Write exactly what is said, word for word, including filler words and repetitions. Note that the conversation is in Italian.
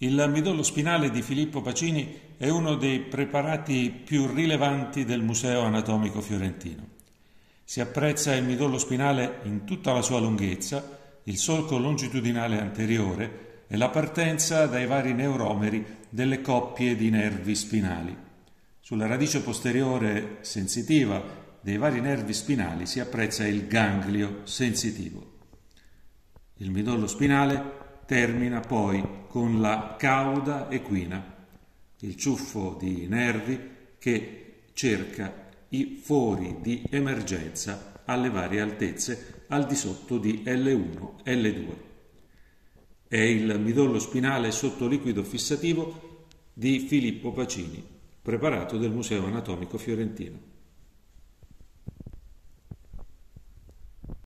Il midollo spinale di Filippo Pacini è uno dei preparati più rilevanti del Museo Anatomico Fiorentino. Si apprezza il midollo spinale in tutta la sua lunghezza, il solco longitudinale anteriore e la partenza dai vari neuromeri delle coppie di nervi spinali. Sulla radice posteriore sensitiva dei vari nervi spinali si apprezza il ganglio sensitivo. Il midollo spinale termina poi con la cauda equina, il ciuffo di nervi che cerca i fori di emergenza alle varie altezze al di sotto di L uno L due. È il midollo spinale sotto liquido fissativo di Filippo Pacini, preparato del Museo Anatomico Fiorentino.